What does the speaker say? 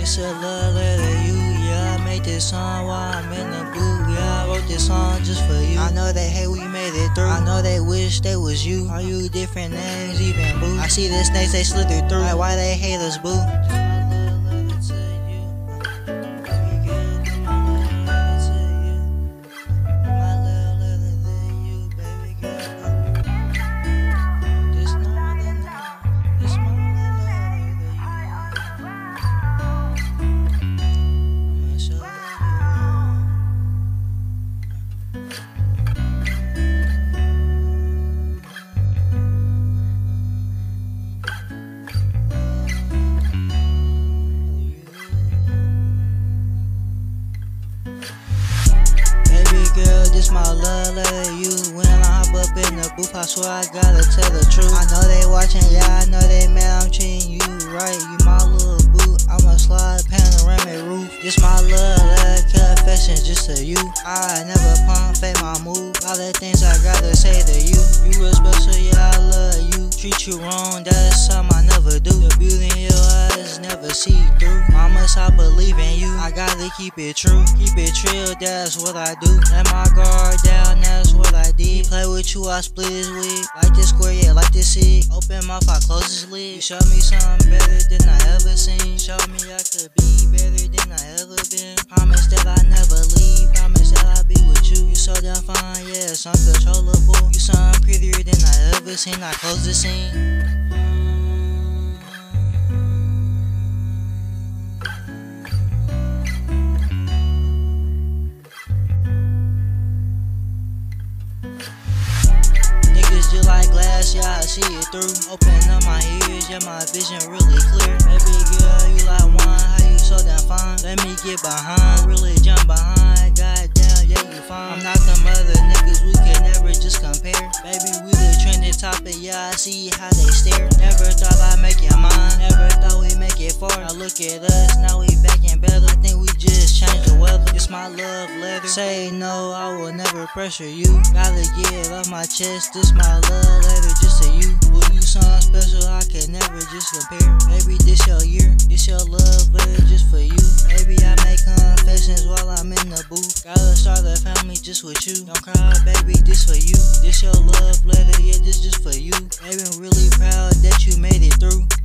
It's a love letter to you, yeah. I made this song while I'm in the booth, yeah. I wrote this song just for you. I know they hate we made it through. I know they wish they was you. Are you different names, even boo? I see the snakes, they slither through. Like, why they hate us, boo? This my love letter to you. When I hop up in the booth, I swear I gotta tell the truth. I know they watching, yeah, I know they mad I'm treating you right. You my little boo, I'ma slide panoramic roof. This my love letter confession just to you. I never pump fake my move. All the things I gotta say to you. You real special, yeah, I love you. Treat you wrong, that's something I never do. The beauty in your eyes never see through. Mamas, I believe in you. I gotta keep it true, keep it real, that's what I do. Let my guard down, that's what I did. Play with you, I split his wig. Like this square, yeah, like this sick. Open mouth, I close his lid. You showed me something better than I ever seen. Showed me I could be better than I ever been. Promise that I never leave. Promise that I'll be with you. You so damn fine, yeah, it's uncontrollable. You something prettier than I ever seen. I close the scene. Just like glass, yeah, I see it through. Open up my ears, yeah, my vision really clear. Baby girl, you like wine, how you so damn fine? Let me get behind, really jump behind. Goddamn, yeah, you fine. I'm not them other niggas, we can never just compare. Baby, we the trending topic, yeah, I see how they stare. Never thought I'd make it mine, never thought we'd make it far. Now look at us, now we back in better. I think we just changed the weather. It's my love letter. Say no, I will never pressure you. Gotta get it off my chest, this my love letter just to you. Will you something special I can never just compare? Maybe this your year, this your love letter just for you. Maybe I make confessions while I'm in the booth. Gotta start a family just with you. Don't cry, baby, this for you. This your love letter, yeah, this just for you. Baby, I'm really proud that you made it through.